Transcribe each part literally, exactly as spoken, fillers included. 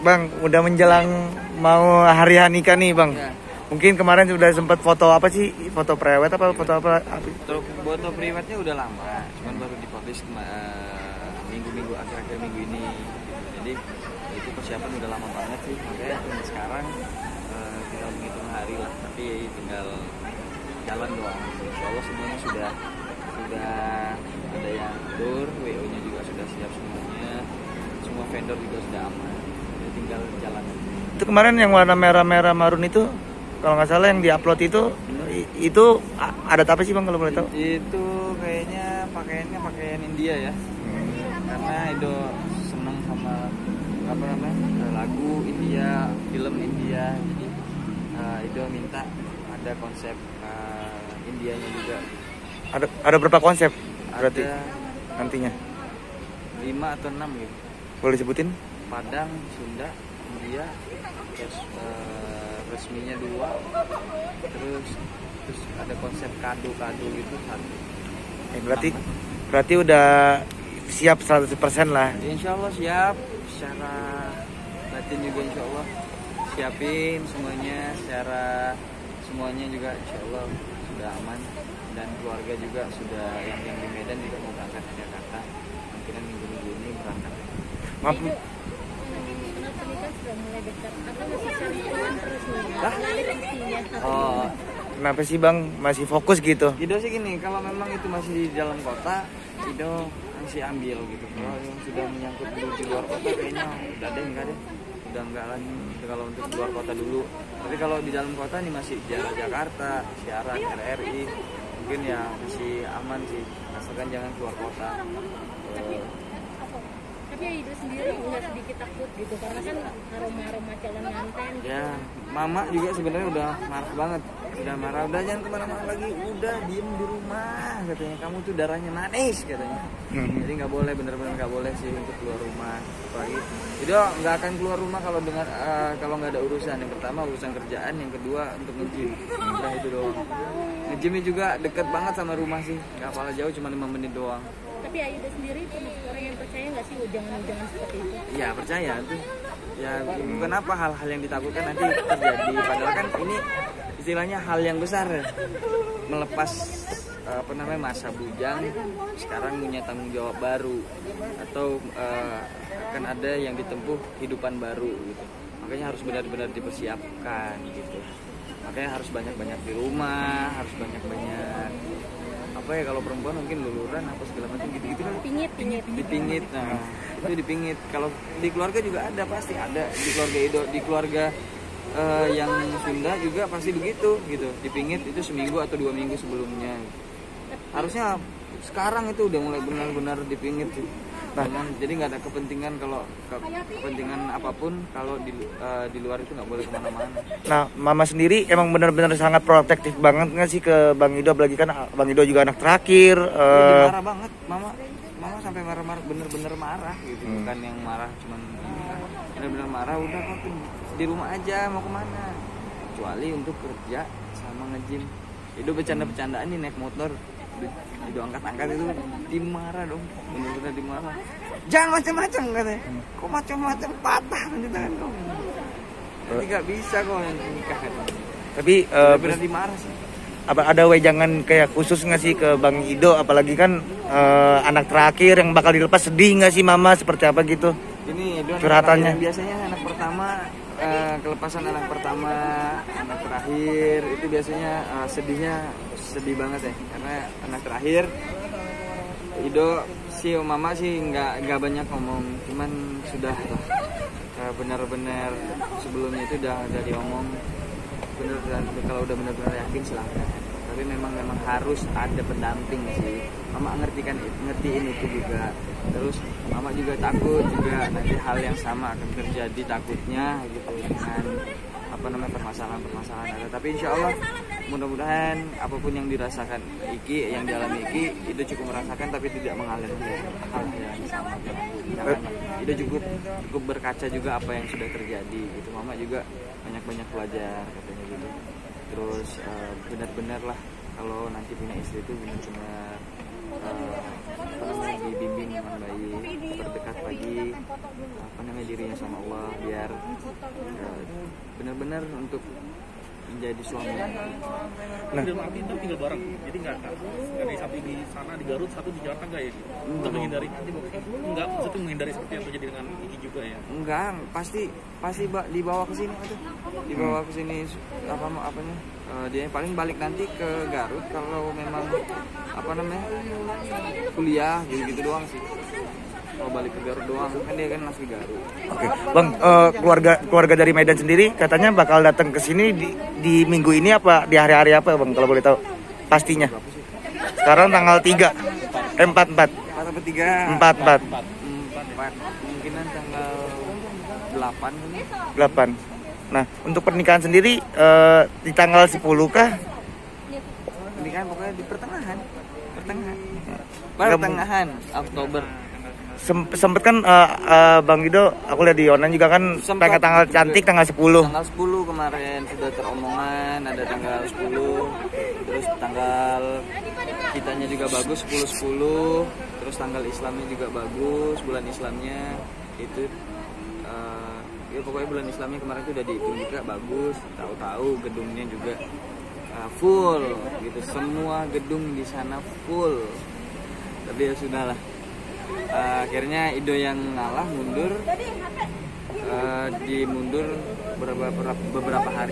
Bang, udah menjelang mau hari nikah nih Bang. Ya. Mungkin kemarin sudah sempat foto apa sih? Foto prewed apa foto apa? Foto, foto priwetnya udah lama, cuman baru dipublish uh, minggu-minggu akhir-akhir minggu ini. Jadi itu persiapan udah lama banget sih, makanya sekarang uh, tinggal menghitung hari lah, tapi tinggal jalan doang. Insya Allah semuanya sudah sudah ada yang atur, W O-nya juga sudah siap semuanya, semua vendor juga sudah aman, jadi tinggal jalan. Itu kemarin yang warna merah-merah marun itu, kalau nggak salah yang diupload itu, itu ada apa sih Bang kalau boleh tahu? Itu kayaknya pakaiannya pakaian India ya, karena Ido seneng sama apa namanya lagu India, film India, jadi uh, Ido minta ada konsep uh, Indianya juga. Ada ada berapa konsep berarti ada nantinya? lima atau enam gitu. Boleh sebutin? Padang, Sunda, India, terus uh, resminya dua, terus terus ada konsep kado-kado gitu satu. Eh, berarti berarti udah siap seratus persen lah. Insya Allah siap, secara batin juga Insya Allah siapin semuanya, secara semuanya juga Insya Allah sudah aman, dan keluarga juga sudah yang yang di Medan juga mau berangkat ke Jakarta, mungkin minggu-minggu ini berangkat. Maaf. Oh, kenapa sih Bang masih fokus gitu? Ido sih gini, kalau memang itu masih di dalam kota, Ido masih ambil gitu. Kalau yang sudah menyangkut di luar kota kayaknya udah deh enggak deh, udah enggak lagi kalau untuk luar kota dulu. Tapi kalau di dalam kota nih masih jalan Jakarta, siaran R R I, mungkin ya masih aman sih, asalkan jangan keluar kota. Uh, Tapi Ido sendiri nggak sedikit takut gitu, karena kan aroma-aroma calon manten. Ya, mama juga sebenarnya udah marah banget, udah marah, udah jangan kemana-mana lagi, udah diem di rumah katanya, kamu tuh darahnya manis katanya. Hmm. Jadi nggak boleh, bener-bener nggak boleh sih untuk keluar rumah. Apalagi itu nggak akan keluar rumah kalau dengan uh, kalau nggak ada urusan. Yang pertama urusan kerjaan, yang kedua untuk nge-gym. Udah itu doang. Nge-gymnya juga deket banget sama rumah sih, nggak kalah jauh, cuma lima menit doang. Tapi Aida sendiri orang yang percaya nggak sih ujangan-ujangan seperti itu? Iya percaya tuh. Ya bukan apa hal-hal yang ditakutkan nanti terjadi. Padahal kan ini istilahnya hal yang besar, melepas apa namanya masa bujang, sekarang punya tanggung jawab baru, atau uh, akan ada yang ditempuh kehidupan baru gitu. Makanya harus benar-benar dipersiapkan gitu. Makanya harus banyak-banyak di rumah, harus banyak-banyak apa ya, kalau perempuan mungkin luluran apa segala macam gitu-gitu kan, pingit pingit dipingit. Nah itu dipingit. Kalau di keluarga juga ada, pasti ada di keluarga Ido, di keluarga uh, yang Sunda juga pasti begitu gitu, dipingit itu seminggu atau dua minggu sebelumnya. Harusnya sekarang itu udah mulai benar-benar dipingit sih. Nah, jadi nggak ada kepentingan, kalau ke, kepentingan apapun kalau di uh, di luar itu nggak boleh kemana-mana. Nah, Mama sendiri emang benar-benar sangat protektif banget nggak sih ke Bang Ido, apalagi kan Bang Ido juga anak terakhir. Uh... marah banget, Mama, Mama sampai marah-marah, bener-bener marah gitu, hmm. bukan yang marah cuman bener-bener marah. Udah kok di rumah aja, mau kemana? Kecuali untuk kerja sama nge-gym. Ido bercanda-bercandaan nih naik motor, Ido angkat-angkat itu dimarah dong, bener-bener dimarah. Jangan macam-macam katanya. Kok macam-macam, patah nanti tangan kau. Nanti nggak bisa kok yang nikah katanya. Tapi uh, bener-bener dimarah sih. Apa ada wejangan kayak khusus nggak sih ke Bang Ido, apalagi kan uh, anak terakhir yang bakal dilepas, sedih nggak sih Mama, seperti apa gitu? Ini Ido curhatannya. Biasanya anak pertama, uh, kelepasan anak pertama, anak terakhir itu biasanya uh, sedihnya sedih banget ya, karena anak terakhir. Ido si Mama sih nggak nggak banyak ngomong, cuman sudah lah uh, benar-benar sebelumnya itu udah udah diomong, bener, kalau udah benar-benar yakin silahkan. Tapi memang memang harus ada pendamping sih. Mama ngertikan, ngertiin itu juga. Terus Mama juga takut juga nanti hal yang sama akan terjadi, takutnya gitu dengan apa namanya permasalahan-permasalahan ada. Tapi insya Allah mudah-mudahan apapun yang dirasakan Iki, yang dialami Iki, itu cukup merasakan tapi tidak mengalami hal yang sama. Jangan, itu cukup cukup berkaca juga apa yang sudah terjadi gitu. Mama juga banyak-banyak belajar katanya gitu. Terus uh, benar-benar lah kalau nanti punya istri itu benar-benar uh, dibimbing dengan baik, berdekat pagi, apa namanya dirinya sama Allah, biar ya, benar-benar untuk menjadi suami. Nah, dalam arti itu tinggal bareng, jadi nggak dari satu di sana di Garut, satu di Jakarta nggak ya? Untuk menghindari nanti nggak, maksudnya menghindari seperti yang terjadi dengan Iki juga ya? Enggak, pasti pasti ba- dibawa ke sini aja, dibawa ke sini apa apanya? Uh, dia paling balik nanti ke Garut kalau memang apa namanya kuliah gitu-gitu doang sih. Kalau balik ke Garut doang kan dia kan masih Garut. Oke, Bang, eh, keluarga keluarga dari Medan sendiri katanya bakal datang ke sini di, di minggu ini apa di hari-hari apa, Bang, kalau boleh tahu pastinya? Sekarang tanggal tiga, eh, empat empat Empat atau tiga? empat empat Empat, mungkinan tanggal delapan kan? delapan. Nah, untuk pernikahan sendiri eh, di tanggal sepuluh kah? Pernikahan pokoknya di pertengahan, pertengahan, Nggak pertengahan Oktober. Sem- sempet kan eh, eh, Bang Ido, aku lihat di online juga kan Sempat. pengen tanggal cantik tanggal sepuluh. Tanggal sepuluh kemarin sudah teromongan, ada tanggal sepuluh, terus tanggal kitanya juga bagus sepuluh sepuluh, terus tanggal Islamnya juga bagus, bulan Islamnya itu uh, ya pokoknya bulan Islamnya kemarin itu udah dihitung juga bagus, tahu-tahu gedungnya juga uh, full gitu, semua gedung di sana full. Tapi ya sudahlah. Uh, akhirnya Ido yang ngalah mundur, uh, di mundur beberapa beberapa hari.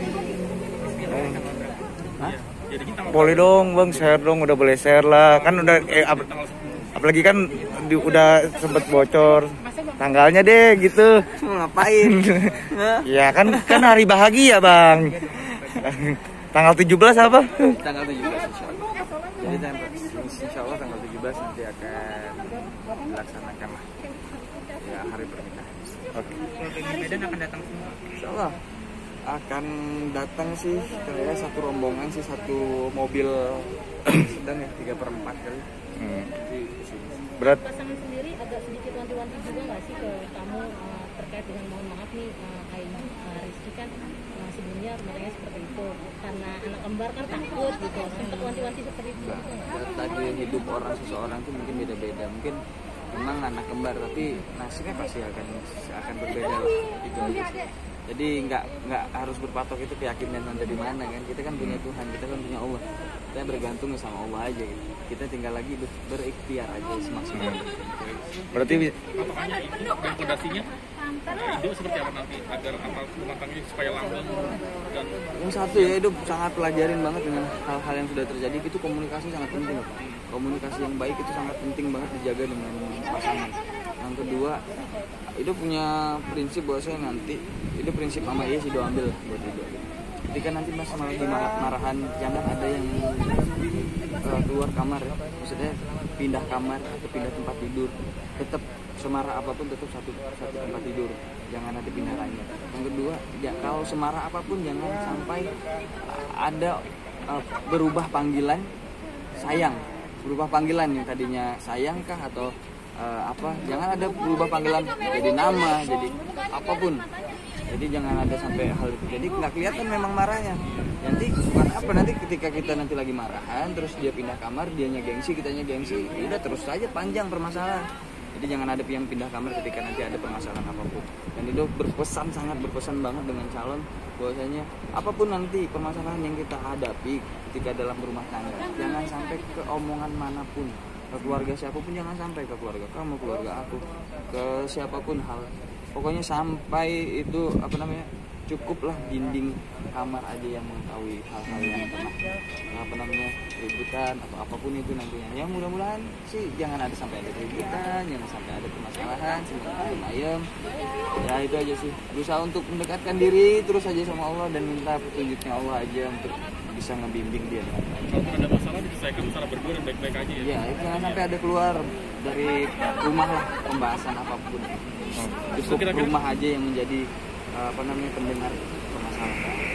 Hah? Jadi kita Boleh dong, Bang, share dong, udah boleh share lah. Kan udah eh, ap- apalagi kan di, udah sempet bocor tanggalnya deh gitu. Mau ngapain? Hah? Ya kan kan hari bahagia, Bang. Tanggal tujuh belas apa? Tanggal tujuh belas insya Allah. Jadi tanggal, insya Allah tanggal tujuh belas nanti akan dilaksanakan lah ya hari pernikahan. Oke. Medan akan datang semua. Insya Allah akan datang sih kayak satu rombongan sih, satu mobil sedang ya tiga per empat kali. Hmm. Di sini. Berat. Pasangan sendiri agak sedikit wanti-wanti juga nggak sih ke kamu uh, terkait dengan mohon maaf nih uh, kayak uh, Rizky kan uh, sebelumnya kemarinnya seperti itu karena anak kembar kan takut gitu, sempat wanti-wanti seperti itu juga nggak? Nah, tadi hidup orang seseorang tuh mungkin beda-beda, mungkin memang anak kembar tapi nasibnya pasti akan akan berbeda lah, itu aja sih. Jadi nggak nggak harus berpatok itu keyakinan ada di mana kan, kita kan punya Tuhan, kita kan punya Allah, kita bergantung sama Allah aja gitu. Kita tinggal lagi ber- berikhtiar aja semaksimal. Berarti Patokannya itu dan fondasinya itu seperti apa nanti agar apa rumah tangga supaya langgeng dan Yang satu ya itu sangat pelajarin banget dengan hal-hal yang sudah terjadi, itu komunikasi sangat penting. Komunikasi yang baik itu sangat penting banget dijaga dengan pasangan. Yang kedua, itu punya prinsip bahwa saya nanti itu prinsip mama iya sih do ambil buat Ido. Ketika nanti mas malah di marahan jangan ada yang uh, keluar kamar ya, maksudnya pindah kamar atau pindah tempat tidur, tetap semarah apapun tetap satu satu tempat tidur, jangan nanti pindah lagi. Yang kedua, ya, kalau semarah apapun jangan sampai ada uh, berubah panggilan sayang, berubah panggilan yang tadinya sayangkah atau uh, apa, jangan ada berubah panggilan jadi nama, jadi apapun. Jadi jangan ada sampai hal itu. Jadi nggak kelihatan memang marahnya. Nanti bukan apa, nanti ketika kita nanti lagi marahan, terus dia pindah kamar, dianya gengsi, kitanya gengsi, udah terus saja panjang permasalahan. Jadi jangan ada yang pindah kamar ketika nanti ada permasalahan apapun. Dan itu berpesan, sangat berpesan banget dengan calon bahwasanya apapun nanti permasalahan yang kita hadapi ketika dalam rumah tangga, jangan sampai ke omongan manapun, ke keluarga siapapun, jangan sampai ke keluarga kamu, keluarga aku, ke siapapun hal. Pokoknya sampai itu apa namanya, cukuplah dinding kamar aja yang mengetahui hal-hal yang pernah apa namanya ributan atau apapun itu nantinya. Ya mudah-mudahan sih jangan ada sampai ada ributan, jangan sampai ada permasalahan, semua ayam ayam. Ya itu aja sih. Berusaha untuk mendekatkan diri terus aja sama Allah dan minta petunjuknya Allah aja untuk bisa ngebimbing dia. kalau ada masalah diselesaikan secara berdua dan baik-baik aja ya. Iya, jangan sampai ada keluar dari rumah lah pembahasan apapun. Cukup rumah aja yang menjadi apa namanya pendengar permasalahan.